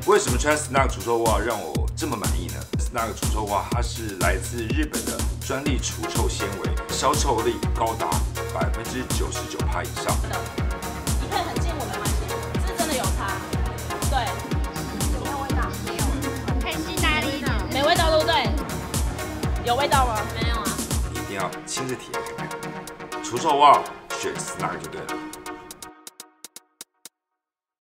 为什么川 Snack 除臭袜让我这么满意呢 ？Snack 除臭袜它是来自日本的专利除臭纤维，消臭力高达99%以上。 你可以很近我没关系，是真的有差。对， 有没有味道？没有。可以吸哪里呢？ 没味道对不对？有味道吗？ 没有啊。 一定要亲自体验看看，除臭袜选 Snack 就对了。